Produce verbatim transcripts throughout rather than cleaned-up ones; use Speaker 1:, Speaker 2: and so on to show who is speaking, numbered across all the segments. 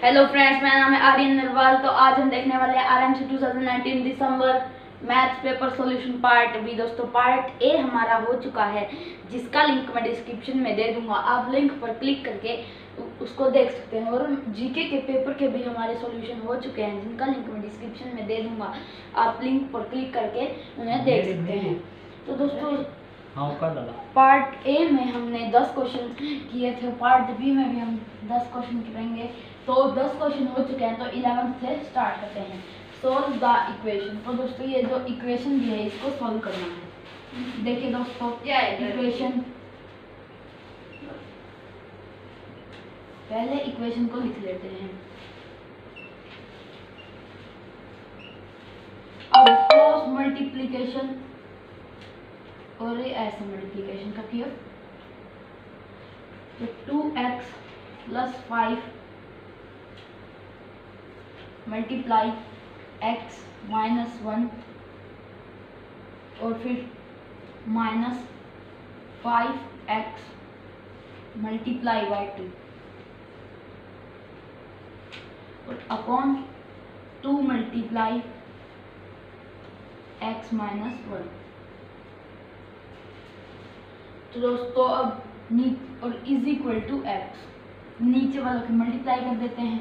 Speaker 1: Hello friends, मेरा नाम है आर्यन नरवाल। तो आज हम देखने वाले हैं आरएमसी टू थाउजेंड नाइनटीन दिसंबर maths paper solution part B. दोस्तों, पार्ट ए हमारा हो चुका है, जिसका लिंक मैं डिस्क्रिप्शन में दे दूंगा। आप लिंक पर क्लिक करके उसको देख सकते हैं। और जीके के पेपर के भी हमारे सॉल्यूशन हो चुके हैं, जिनका लिंक मैं डिस्क्रिप्शन में दे दूंगा। आप लिंक पर क्लिक करके उन्हें देख सकते हैं। तो दोस्तों, पार्ट ए में हमने दस क्वेश्चन किए थे, पार्ट बी में भी हम दस क्वेश्चन करेंगे। तो दस क्वेश्चन हो चुके हैं, तो इलेवेंथ से स्टार्ट करते हैं। Solve the equation. तो दोस्तों, ये जो इक्वेशन दी है इसको सोल्व करना है। देखिए दोस्तों, क्या है इक्वेशन। पहले इक्वेशन को लिख लेते हैं। अब क्रॉस मल्टीप्लिकेशन और ये ऐसे मल्टीप्लिकेशन का किया, तो two x plus five multiply x minus one और फिर minus five x multiply by two और upon two multiply x minus one. तो दोस्तों, अब नी और इज इक्वल टू एक्स, नीचे वालों की मल्टीप्लाई कर देते हैं,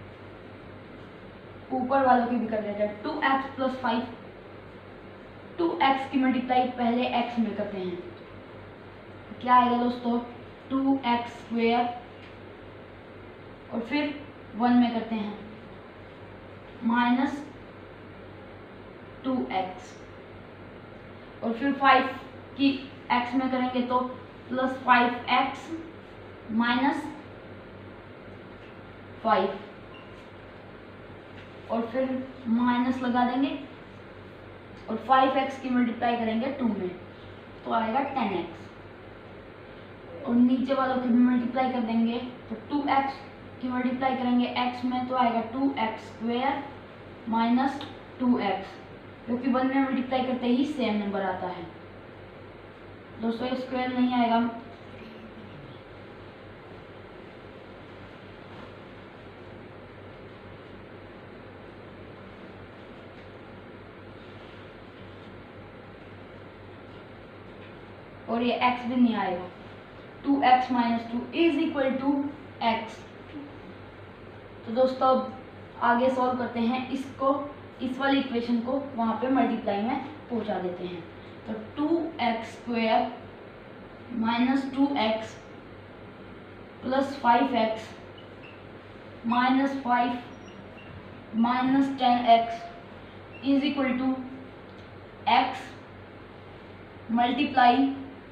Speaker 1: ऊपर वालों की भी कर देते हैं। Two x plus five, two x की मल्टीप्लाई पहले एक्स में करते हैं। क्या आएगा दोस्तों? टू एक्स स्क्वेयर और फिर वन में करते हैं माइनस टू एक्स और फिर फाइव की एक्स में करेंगे तो plus five x minus five और फिर माइनस लगा देंगे और फाइव एक्स की मल्टीप्लाई करेंगे टू में तो आएगा टेन एक्स और नीचे वालों की भी मल्टीप्लाई कर देंगे तो टू एक्स की मल्टीप्लाई करेंगे एक्स में तो आएगा two x square minus two x, क्योंकि वन में मल्टीप्लाई करते ही सेम नंबर आता है। दोस्तों, स्क्वायर नहीं आएगा, और ये x भी नहीं आएगा। Two x minus two is equal to x. तो दोस्तों, अब आगे सॉल्व करते हैं इसको, इस वाली इक्वेशन को वहां पे मल्टीप्लाई में पहुंचा देते हैं। तो two x square minus two x plus five x minus five minus ten x is equal to x multiply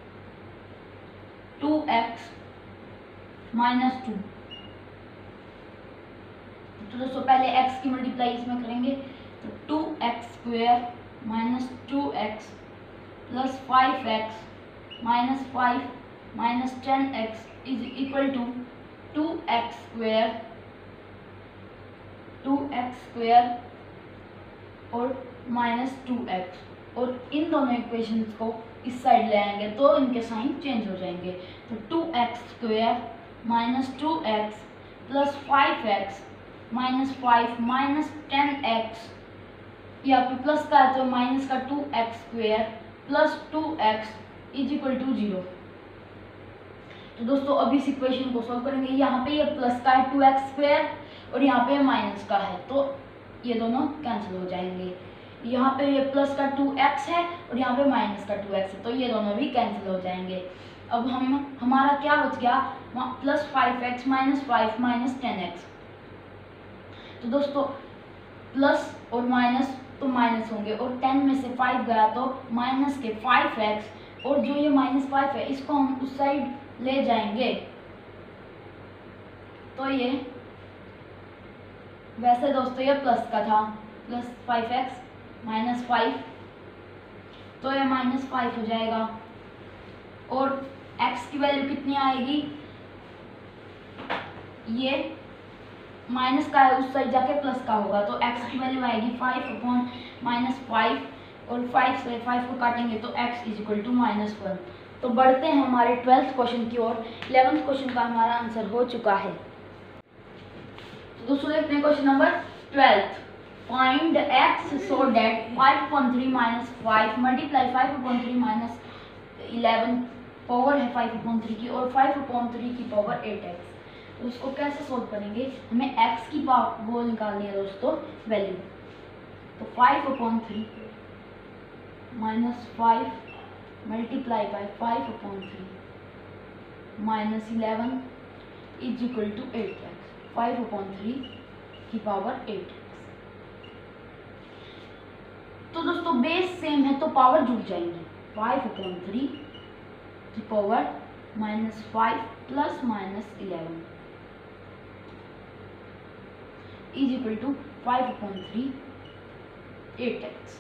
Speaker 1: two x minus two. तो दोस्तों, पहले x की मल्टीप्लाई इसमें करेंगे तो two x square minus two x plus five x minus five minus ten x is equal to two x square two x square और minus two x और इन दोनों इक्वेशंस को इस साइड ले आएंगे तो इनके साइन चेंज हो जाएंगे। तो two x square minus two x plus five x minus five minus ten x, यहाँ पे प्लस का है तो माइनस का two x square plus two x is equal to zero. तो दोस्तों, अब इस इक्वेशन को सॉल्व करेंगे। यहाँ पे ये प्लस का है टू एक्स स्क्वेयर और यहाँ पे माइनस का है तो ये दोनों कैंसिल हो जाएंगे। यहाँ पे ये प्लस का टू एक्स है और यहाँ पे माइनस का टू एक्स है तो ये दोनों भी कैंसिल हो जाएंगे। अब हम हमारा क्या बच गया? Plus five x minus five minus ten x. तो दोस्तों, प्लस और माइनस तो माइनस होंगे और टेन में से फाइव गया तो माइनस के फाइव एक्स और जो ये माइनस फाइव है इसको हम उस साइड ले जाएंगे तो ये, वैसे दोस्तों ये प्लस का था, plus five x minus five तो ये माइनस फाइव हो जाएगा और x की वैल्यू कितनी आएगी? ये माइनस का है, उस साइड जाके प्लस का होगा तो x की वैल्यू आएगी फाइव अपॉन माइनस फाइव और फाइव से फाइव को काटेंगे तो x is equal to minus one. तो बढ़ते हैं हमारे ट्वेल्थ क्वेश्चन की ओर। इलेवेंथ क्वेश्चन का हमारा आंसर हो चुका है। तो दोस्तों देखते हैं question number twelfth. Find x so that five upon three minus five multiply five upon three minus eleven power है फाइव अपॉन थ्री की और फाइव अपॉन थ्री की पावर एट एक्स। तो उसको कैसे सोल्व करेंगे, हमें एक्स की पावर वो निकालनी है दोस्तों वैल्यू। तो five upon three minus five multiply by five upon three minus eleven is equal to eight x. Five upon three की पावर एट एक्स। तो दोस्तों बेस सेम है तो पावर जुड़ जाएंगी। फाइव अपॉन थ्री की power minus five plus minus eleven is equal to five upon three eight x.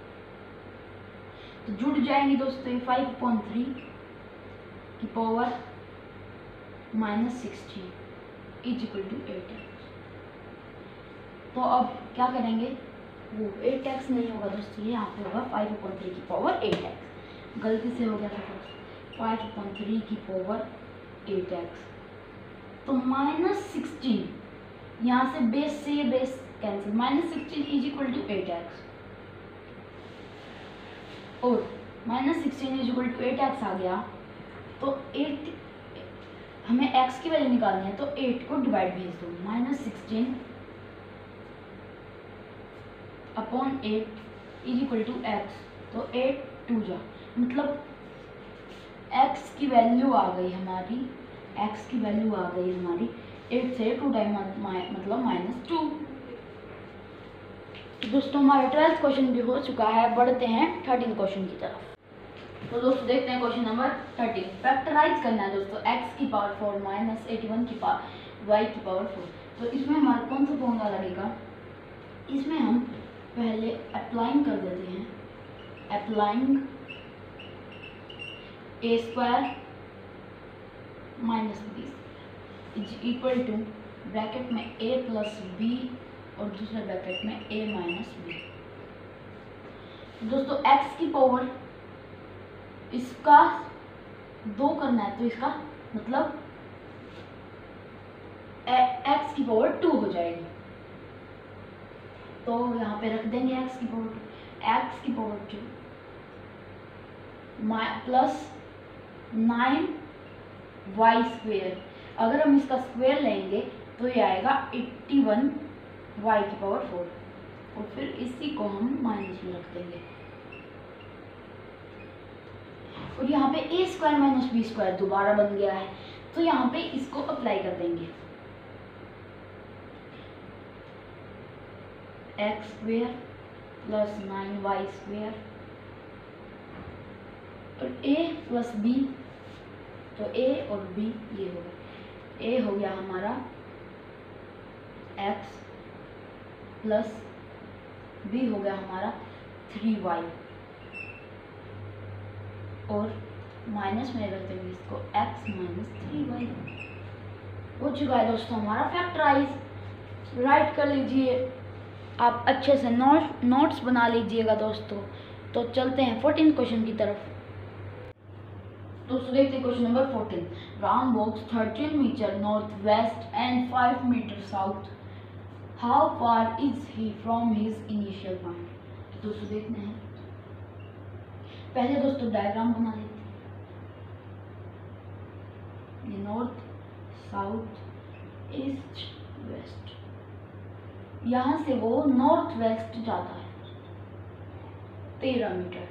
Speaker 1: तो जुड़ जाएंगे दोस्तों फाइव अपॉन थ्री की power minus sixteen is equal to eight x. तो अब क्या करेंगे, वो एट एक्स नहीं होगा दोस्तों, ये यहाँ पे होगा फाइव अपॉन थ्री की पावर एट एक्स। गलती से हो गया था दोस्तों, फाइव अपॉन थ्री की पावर एट एक्स। तो माइनस सिक्सटीन यहाँ से बेस से ये base cancel, minus sixteen is equal to eight x और minus sixteen is equal to eight x आ गया। तो एट हमें x की वैल्यू निकालनी है, तो एट को डिवाइड भेज दो। Minus sixteen upon eight is equal to x. तो एट टू जा मतलब x की वैल्यू आ गई हमारी, x की वैल्यू आ गई हमारी एट से टू टाइम मतलब माइनस टू। दोस्तों हमारा ट्वेल्थ क्वेश्चन भी हो चुका है, बढ़ते हैं थर्टीन क्वेश्चन की तरफ। तो दोस्तों देखते हैं क्वेश्चन नंबर थर्टीन। फैक्टराइज करना है दोस्तों x की power four minus eighty one की पावर y की पावर फोर। तो इसमें हमारा कौन सा फॉर्मूला लगेगा, इसमें हम पहले अप्लाइंग कर देते हैं। Applying a square minus b is equal to bracket में a प्लस बी और दूसरे ब्रैकेट में a माइनस बी। दोस्तों x की पावर इसका दो करना है, तो इसका मतलब x की पावर टू हो जाएगी। तो यहाँ पे रख देंगे x की पावर टू, x की power two plus nine y square. अगर हम इसका स्क्वेयर लेंगे तो ये आएगा एट्टी वन वाई की पावर फोर और फिर इसी को हम माइनस में रख देंगे। और यहाँ पे a square minus b square दोबारा बन गया है, तो यहाँ पे इसको अप्लाई कर देंगे। X square plus nine y square और ए प्लस बी, तो ए और बी ये हो गया। ए हो गया हमारा एक्स प्लस बी हो गया हमारा थ्री वाई और माइनस में रख देंगे इसको x माइनस थ्री वाई। हो चुका है दोस्तों हमारा फैक्टराइज। राइट कर लीजिए, आप अच्छे से नोट नोट्स बना लीजिएगा दोस्तों। तो चलते हैं फोर्टीन क्वेश्चन की तरफ। दोस्तों देखते हैं question number fourteen. Ram walks thirteen metre north west and five metre south, how far is he from his initial point. दोस्तों देखते हैं, पहले दोस्तों डायग्राम बना लेते हैं। ये नॉर्थ साउथ ईस्ट वेस्ट, यहाँ से वो नॉर्थ वेस्ट जाता है तेरह मीटर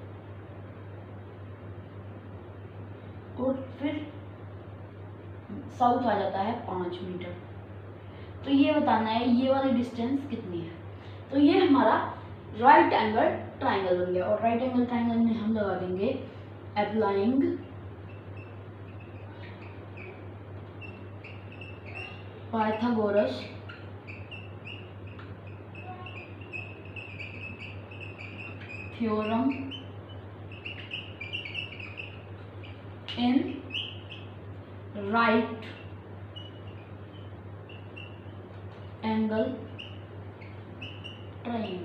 Speaker 1: और फिर साउथ आ जाता है पाँच मीटर। तो ये बताना है ये वाली डिस्टेंस कितनी है। तो ये हमारा राइट एंगल ट्राइंगल बन गया और राइट एंगल ट्राइंगल में हम लगा देंगे applying Pythagoras theorem in right angle triangle.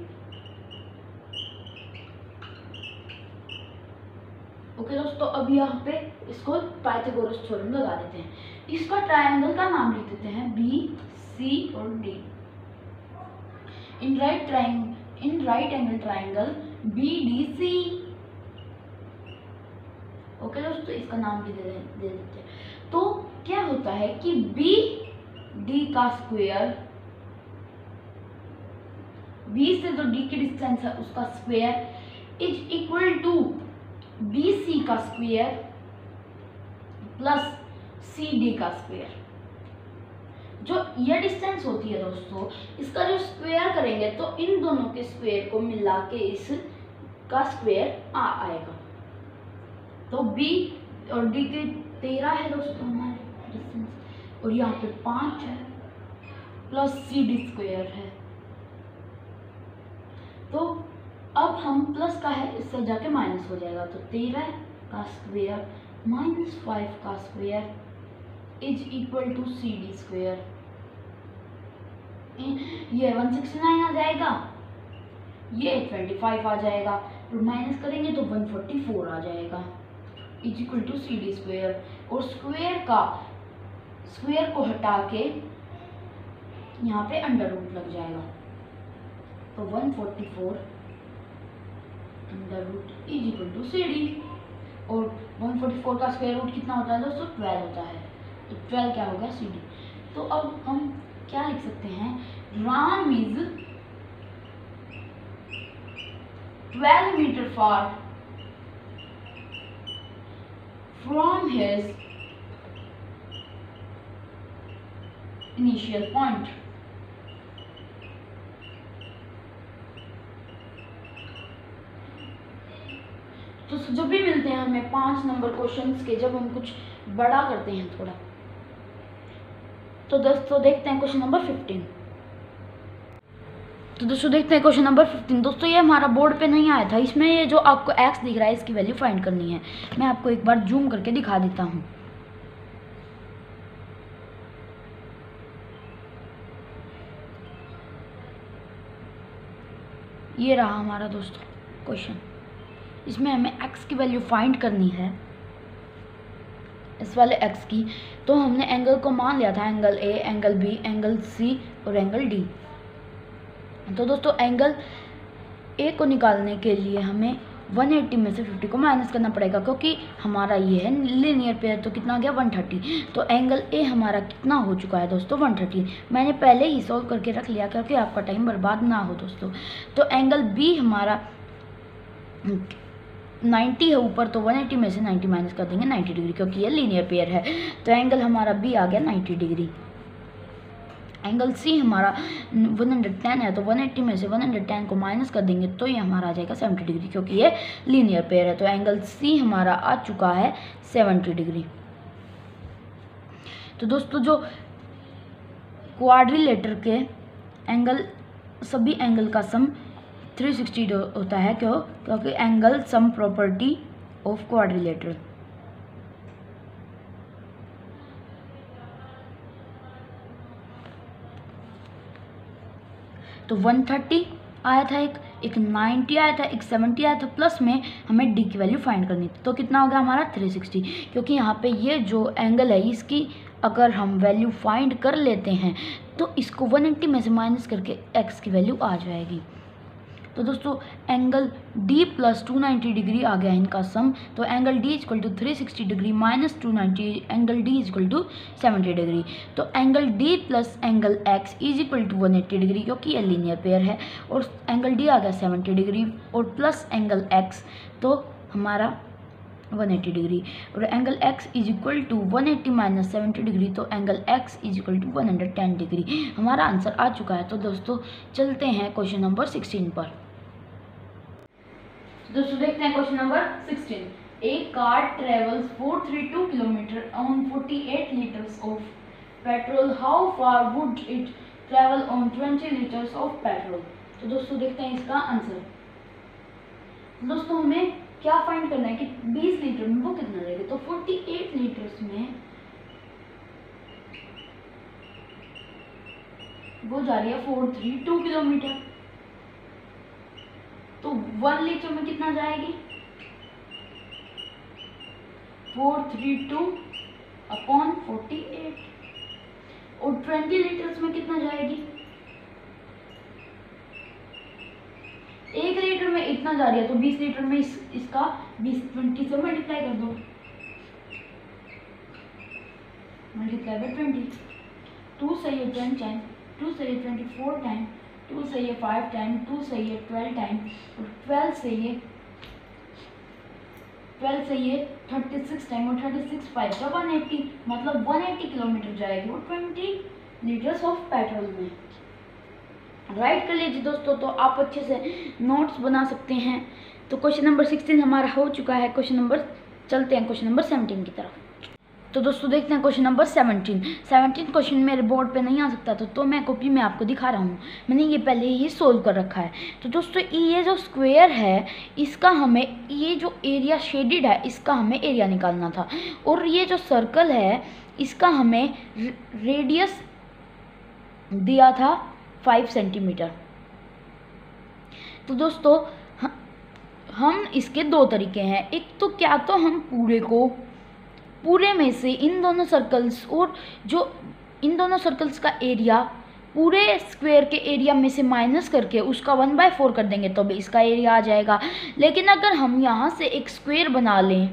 Speaker 1: Okay दोस्तों, अब यहाँ पे इसको पाइथागोरस थ्योरम लगा देते हैं। इसका ट्रायंगल का नाम लिख देते हैं बी सी और D. In right triangle in right angle triangle B D C. Okay दोस्तों, इसका नाम भी दे दे देते हैं। तो क्या होता है कि बी डी का स्क्वायर, बी से जो डी की डिस्टेंस है उसका square is equal to B C का स्क्वायर प्लस सी डी का स्क्वायर। जो ये डिस्टेंस होती है दोस्तों, इसका जो स्क्वायर करेंगे तो इन दोनों के स्क्वायर को मिला के इस का स्क्वायर आ आएगा। तो बी और डी के तेरह है दोस्तों हमारे डिस्टेंस, और यहाँ पे पाँच है प्लस सी डी स्क्वायर है। तो अब हम प्लस का है, इससे जाके माइनस हो जाएगा। तो तेरह का स्क्वायर माइनस फाइव का square is equal to C D square. ये वन सिक्सटी नाइन आ जाएगा, ये ट्वेंटी फाइव आ जाएगा, और माइनस करेंगे तो वन फोर्टी फोर आ जाएगा is equal to C D square. और स्क्वायर का स्क्वायर को हटा के यहाँ पे अंडर रूट लग जाएगा। तो one forty four under root is equal to C D. और वन फोर्टी फोर का स्क्वायर रूट कितना होता है दोस्तों? ट्वेल्व होता है। तो ट्वेल्व क्या होगा? C D. तो अब हम क्या लिख सकते हैं? Ram is twelve metre far from his initial point. तो जब भी मिलते हैं हमें पांच नंबर क्वेश्चंस के, जब हम कुछ बड़ा करते हैं थोड़ा, तो दोस्तों देखते हैं क्वेश्चन नंबर फिफ्टीन। तो दोस्तों देखते हैं क्वेश्चन नंबर फिफ्टीन। दोस्तों ये हमारा बोर्ड पे नहीं आया था, इसमें ये जो आपको एक्स दिख रहा है इसकी वैल्यू फाइंड करनी है। मैं आपको एक बार जूम करके दिखा देता हूँ। ये रहा हमारा दोस्तों क्वेश्चन, इसमें हमें x की वैल्यू फाइंड करनी है, इस वाले x की। तो हमने एंगल को मान लिया था, angle A, angle B, angle C और एंगल डी। तो दोस्तों एंगल ए को निकालने के लिए हमें वन एट्टी में से फिफ्टी को माइनस करना पड़ेगा, क्योंकि हमारा ये है लीनियर पेयर। तो कितना आ गया? One thirty. तो एंगल ए हमारा कितना हो चुका है दोस्तों? One thirty. मैंने पहले ही सॉल्व करके रख लिया क्योंकि आपका टाइम बर्बाद ना हो दोस्तों। तो एंगल बी हमारा नाइन्टी है ऊपर, तो वन एट्टी में से नाइन्टी माइनस कर देंगे नाइन्टी डिग्री, क्योंकि ये लीनियर पेयर है। तो एंगल हमारा बी आ गया नाइन्टी डिग्री। एंगल सी हमारा वन हंड्रेड टेन है, तो वन एट्टी में से वन हंड्रेड टेन को माइनस कर देंगे तो ये हमारा आ जाएगा सेवेंटी डिग्री, क्योंकि ये लीनियर पेयर है। तो एंगल सी हमारा आ चुका है सेवेंटी डिग्री। तो दोस्तों जो क्वाड्रिलेटर के एंगल, सभी एंगल का सम थ्री सिक्सटी होता है, क्यों? क्योंकि angle sum property of quadrilateral. तो वन थर्टी आया था, एक एक नाइन्टी आया था, एक सेवेंटी आया था, प्लस में हमें डी की वैल्यू फाइंड करनी थी। तो कितना हो गया हमारा? Three sixty. क्योंकि यहाँ पे ये जो एंगल है इसकी अगर हम वैल्यू फाइंड कर लेते हैं तो इसको वन एट्टी में से माइनस करके एक्स की वैल्यू आ जाएगी। तो दोस्तों angle D plus two ninety degree आ गया इनका सम। तो angle D equal to three sixty degree minus two ninety, angle D equal to seventy degree. तो angle D plus angle X is equal to one eighty degree, क्योंकि ये linear pair है। और angle D आ गया seventy degree और plus angle X, तो हमारा वन एट्टी डिग्री। और angle X is equal to one eighty minus seventy degree, तो angle X is equal to one hundred ten degree. हमारा आंसर आ चुका है। तो दोस्तों चलते हैं क्वेश्चन नंबर सिक्सटीन पर। दोस्तों देखते हैं question number sixteen. A car travels four thirty two kilometre on forty eight litres of petrol, how far would it travel on twenty litres of petrol? तो दोस्तों देखते हैं इसका आंसर। दोस्तों हमें क्या फाइंड करना है कि बीस लीटर में वो कितना देगा। तो फोर्टी एट लीटर्स में वो जा रही है फोर थ्री टू किलोमीटर, तो वन लीटर में कितना जाएगी? Four three two upon forty eight. और ट्वेंटी लीटर्स में कितना जाएगी, एक लीटर में इतना जा रही है तो बीस लीटर में इस, इसका बीस ट्वेंटी से मल्टीप्लाई कर दो, मल्टीप्लाई बाय ट्वेंटी, टू सही है टेन टाइम, टू सही है ट्वेंटी फोर टाइम, टू सही है फाइव टाइम, टू सही है ट्वेल्व टाइम, और ट्वेल्व सही है ट्वेल्व सही है थर्टी सिक्स टाइम, और थर्टी सिक्स फाइव का वन एट्टी, मतलब वन एट्टी किलोमीटर जाएगी वो ट्वेंटी लीटर्स ऑफ पेट्रोल में। राइट कर लीजिए दोस्तों, तो आप अच्छे से नोट्स बना सकते हैं। तो क्वेश्चन नंबर सिक्सटीन हमारा हो चुका है। क्वेश्चन नंबर चलते हैं क्वेश्चन नंबर सेवनटीन की तरफ। तो दोस्तों देखते हैं question number seventeen. Seventeen question मेरे बोर्ड पे नहीं आ सकता तो, तो मैं कॉपी में आपको दिखा रहा हूँ। मैंने ये पहले ही सोल्व कर रखा है। तो दोस्तों ये जो स्क्वायर है इसका हमें, ये जो एरिया शेडेड है इसका हमें एरिया निकालना था, और ये जो सर्कल है इसका हमें रेडियस दिया था फाइव सेंटीमीटर। तो दोस्तों हम इसके दो तरीके हैं। एक तो क्या तो हम पूरे को पूरे में से इन दोनों सर्कल्स और जो इन दोनों सर्कल्स का एरिया पूरे स्क्वायर के एरिया में से माइनस करके उसका वन बाय फोर कर देंगे तो भी इसका एरिया आ जाएगा। लेकिन अगर हम यहाँ से एक स्क्वायर बना लें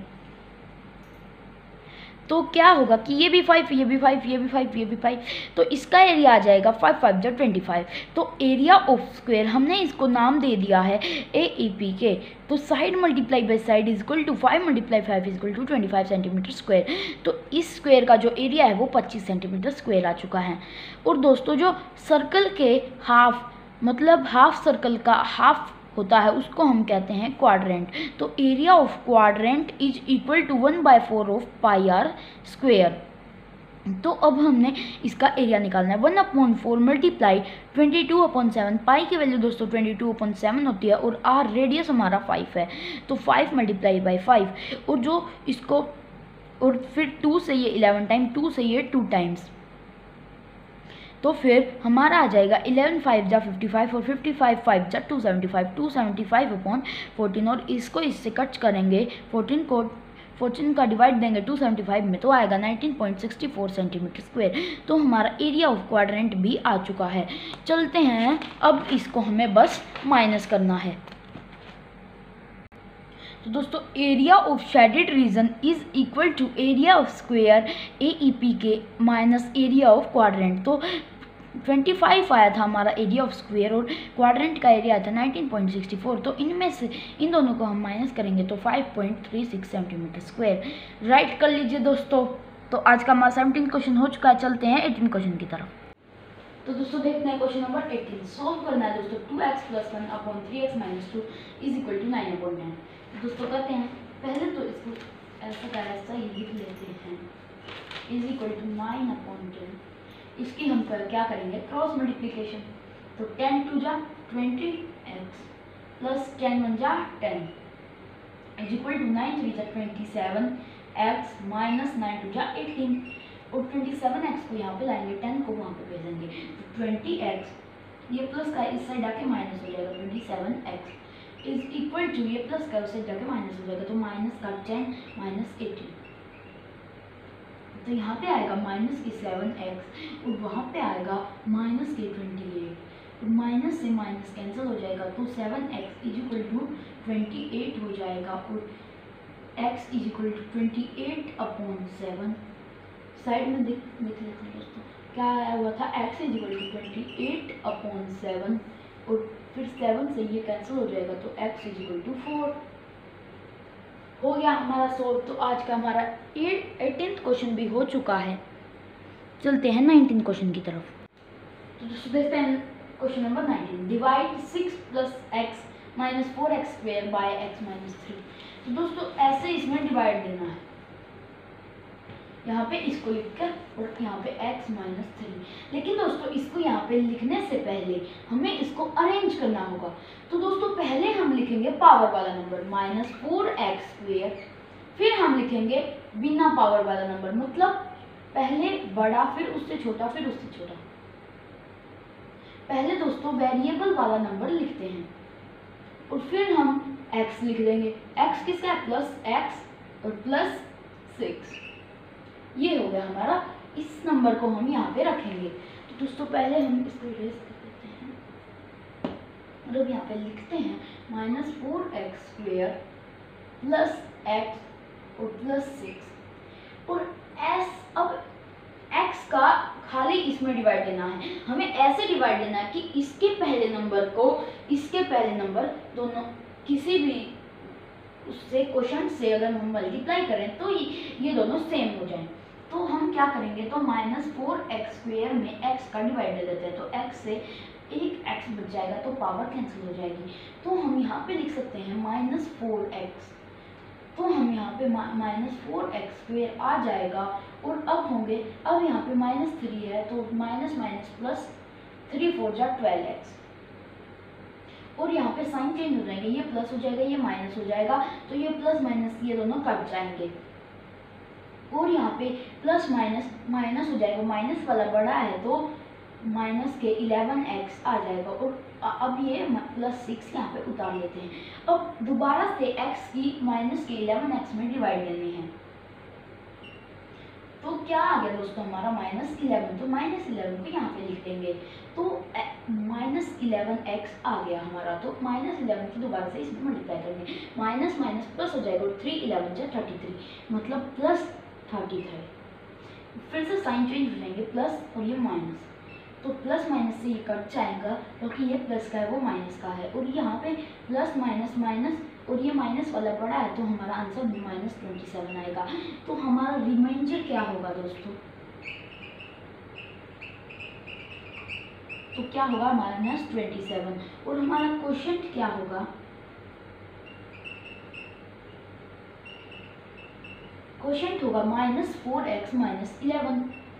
Speaker 1: तो क्या होगा कि ये भी फाइव, ये भी फाइव, ये भी फाइव, ये भी फाइव, तो इसका एरिया आ जाएगा फाइव फाइव जो ट्वेंटी फाइव। तो एरिया ऑफ स्क्वायर हमने इसको नाम दे दिया है ए ई पी के। तो side multiply by side is equal to five multiply five is equal to twenty five centimetre square. तो इस स्क्वायर का जो एरिया है वो पच्चीस सेंटीमीटर स्क्वायर आ चुका है। और दोस्तों जो सर्कल के हाफ, मतलब हाफ सर्कल का हाफ होता है उसको हम कहते हैं क्वाड्रेंट। तो area of quadrant is equal to one by four of pi R square. तो अब हमने इसका एरिया निकालना है। One upon four multiply twenty two upon seven, pi की वैल्यू दोस्तों ट्वेंटी टू अपॉन सेवन होती है और आर रेडियस हमारा फाइव है, तो फाइव मल्टीप्लाई बाई फाइव, और जो इसको और फिर टू से ये इलेवन टाइम, टू से ये टू टाइम्स, तो फिर हमारा आ जाएगा इलेवन फाइव जा फिफ्टी फाइव और फिफ्टी फाइव फाइव जा two seventy five, two seventy five upon fourteen, और इसको इससे कट करेंगे, फोर्टीन को फोर्टीन का डिवाइड देंगे टू सेवेंटी फाइव में तो आएगा nineteen point six four centimetre square. तो हमारा एरिया ऑफ क्वाड्रेंट भी आ चुका है। चलते हैं, अब इसको हमें बस माइनस करना है। तो दोस्तों area of shaded region is equal to area of square A E P K minus area of quadrant. तो ट्वेंटी फाइव आया था हमारा एरिया ऑफ स्क्वायर और क्वाड्रेंट का एरिया था नाइनटीन पॉइंट सिक्स फोर। तो इनमें से इन दोनों को हम माइनस करेंगे तो five point three six centimetre square. Write कर लीजिए दोस्तों। तो आज का हमारा सेवनटीन क्वेश्चन हो चुका है। चलते हैं एटीन क्वेश्चन की तरफ। तो दोस्तों देखते हैं क्वेश्चन नंबर एटीन। सॉल्व करना है दोस्तों two x plus one upon three X minus two is equal to nine upon ten. दोस्तों करते हैं, पहले तो इसको ऐसा का ऐसा ही लिख लेते हैं, is equal to nine upon ten. इसकी हम कर क्या करेंगे, क्रॉस मल्टीप्लिकेशन। तो टेन टू जा twenty X plus ten one जा ten is equal to nine three जा twenty seven X minus nine two जा एटीन। और ट्वेंटी सेवन एक्स को यहाँ पे लाएंगे, टेन को वहाँ पे भेजेंगे। तो ट्वेंटी एक्स ये प्लस का इस साइड आके माइनस हो जाएगा, twenty seven X is equal to ये प्लस का उस साइड जाके माइनस हो जाएगा, तो माइनस का टेन माइनस एटीन। तो यहाँ पे आएगा माइनस की सेवन एक्स और वहाँ पे आएगा माइनस के ट्वेंटी एट। तो माइनस से माइनस कैंसिल हो जाएगा, तो seven X is equal to twenty eight हो जाएगा और X is equal to twenty eight upon seven. Side में देख देख लेते हैं दोस्तों क्या आया हुआ था, X is equal to twenty eight upon seven और फिर सेवन से ये कैंसिल हो जाएगा, तो X is equal to four हो गया हमारा सोल्व। तो आज का हमारा एटीन क्वेश्चन भी हो चुका है। चलते हैं नाइनटीन क्वेश्चन की तरफ। तो दोस्तों देखते हैं question number nineteen. Divide six plus X minus four X square by X minus three. तो दोस्तों ऐसे इसमें डिवाइड देना है, यहाँ पे इसको लिखकर और यहाँ पे x माइनस थ्री। लेकिन दोस्तों इसको यहाँ पे लिखने से पहले हमें इसको अरेंज करना होगा। तो दोस्तों पहले हम लिखेंगे पावर वाला number minus four X square, फिर हम लिखेंगे बिना पावर वाला नंबर, मतलब पहले बड़ा फिर उससे छोटा फिर उससे छोटा। पहले दोस्तों वेरिएबल वाला नंबर लिखते हैं और फिर हम x लिख देंगे। x किसका है, प्लस एक्स और प्लस सिक्स। ये हो गया हमारा इस नंबर को हम यहाँ पे रखेंगे। तो दोस्तों पहले हम इसको इरेज कर देते हैं, मतलब यहाँ पे लिखते हैं minus four X square plus X और प्लस सिक्स और एस। अब x का खाली इसमें डिवाइड लेना है, हमें ऐसे डिवाइड लेना है कि इसके पहले नंबर को इसके पहले नंबर दोनों किसी भी उससे क्वेश्चन से अगर हम मल्टीप्लाई करें तो ये, ये दोनों सेम हो जाएं। तो हम क्या करेंगे, तो माइनस फोर एक्स स्क्वेयर में x का डिवाइड ले लेते हैं, तो x से एक x बच जाएगा तो पावर कैंसिल हो जाएगी। तो हम यहाँ पे लिख सकते हैं माइनस फोर एक्स, तो हम यहाँ पे माइनस फोर एक्स स्क्वेयर आ जाएगा। और अब होंगे, अब यहाँ पे माइनस थ्री है तो minus minus plus three four जा ट्वेल्व एक्स, और यहाँ पे साइन चेंज हो जाएंगे, ये प्लस हो जाएगा ये माइनस हो जाएगा, तो ये प्लस माइनस ये दोनों कट जाएंगे और यहाँ पे प्लस माइनस माइनस हो जाएगा, माइनस वाला बड़ा है तो माइनस के इलेवन एक्स आ जाएगा। और अब ये प्लस सिक्स यहाँ पे उतार लेते हैं। अब दोबारा से x की माइनस के इलेवन एक्स में डिवाइड लेनी है, तो क्या आ गया दोस्तों हमारा माइनस इलेवन, तो माइनस इलेवन को यहाँ पे लिख देंगे, तो माइनस इलेवन एक्स आ गया हमारा। तो माइनस इलेवन की दोबारा से इसमें मल्टीप्लाई करेंगे, माइनस माइनस प्लस हो जाएगा और थ्री इलेवन जा थर्टी थ्री मतलब प्लस थर्टी थ्री। फिर से साइन चेंज हो जाएंगे, प्लस और ये माइनस, तो प्लस माइनस से ये कट जाएगा क्योंकि ये प्लस का है वो माइनस का है, और यहाँ पे प्लस माइनस माइनस और ये माइनस वाला बड़ा है तो हमारा आंसर भी माइनस ट्वेंटी सेवन आएगा। तो हमारा रिमाइंडर क्या होगा दोस्तों, तो क्या होगा माइनस ट्वेंटी सेवन, और हमारा क्वेश्चन क्या होगा, क्वेश्चन होगा minus four X minus eleven.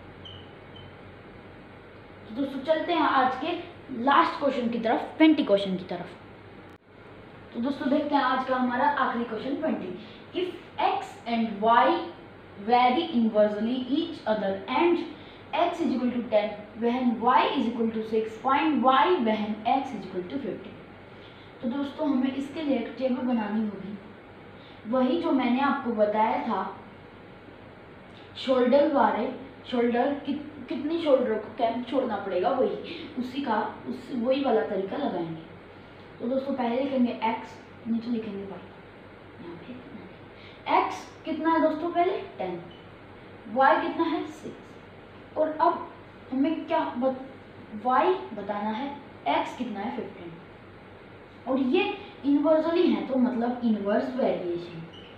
Speaker 1: तो दोस्तों चलते हैं आज के लास्ट क्वेश्चन की तरफ, ट्वेंटी क्वेश्चन की तरफ। तो दोस्तों देखते हैं आज का हमारा आखिरी question twenty. If x and y vary inversely each other and x is equal to ten when y is equal to six find y when x is equal to fifty. तो दोस्तों हमें इसके लिए एक टेबल बनानी होगी, वही जो मैंने आपको बताया था शोल्डर वाले, शोल्डर कि, कितनी शोल्डर को कैप छोड़ना पड़ेगा, वही उसी का उस वही वाला तरीका लगाएंगे। तो दोस्तों पहले लिखेंगे x, नीचे लिखेंगे y, यहाँ पे x कितना है दोस्तों पहले टेन, y कितना है सिक्स, और अब हमें क्या बत, y बताना है, x कितना है फिफ्टीन, और ये इनवर्सली है तो मतलब inverse variation.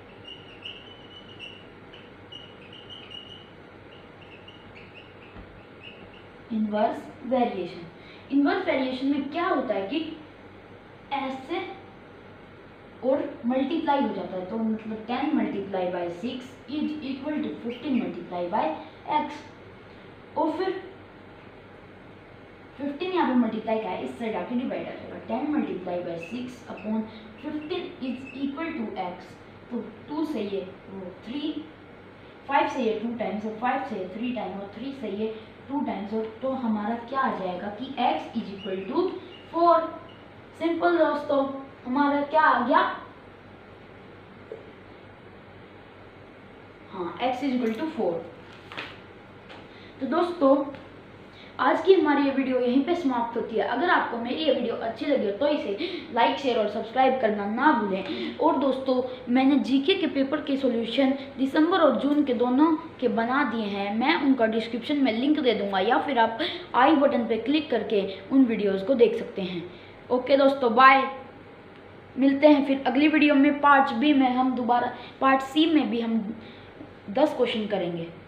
Speaker 1: Inverse variation, inverse variation में क्या होता है कि ऐसे और मल्टीप्लाई हो जाता है, तो मतलब ten multiply by six is equal to fifteen multiply by X, और फिर फिफ्टीन यहाँ पे मल्टीप्लाई क्या है, इस साइड आके डिवाइड आ जाएगा, ten multiply by six upon fifteen is equal to x, तो टू से ये वो थ्री, फाइव से ये टू टाइम्स और फाइव से ये थ्री टाइम्स और थ्री से ये टू टाइम्स, और तो हमारा क्या आ जाएगा कि x is equal to four. Simple दोस्तों, हमारा क्या आ गया, हाँ x is equal to four. तो दोस्तों आज की हमारी ये वीडियो यहीं पे समाप्त होती है। अगर आपको मेरी ये वीडियो अच्छी लगी हो तो इसे लाइक शेयर और सब्सक्राइब करना ना भूलें। और दोस्तों मैंने जीके के पेपर के सॉल्यूशन दिसंबर और जून के दोनों के बना दिए हैं, मैं उनका डिस्क्रिप्शन में लिंक दे दूंगा, या फिर आप आई बटन पे क्लिक करके उन वीडियोज़ को देख सकते हैं। ओके दोस्तों बाय, मिलते हैं फिर अगली वीडियो में। पार्ट बी में हम दोबारा, पार्ट सी में भी हम दस क्वेश्चन करेंगे।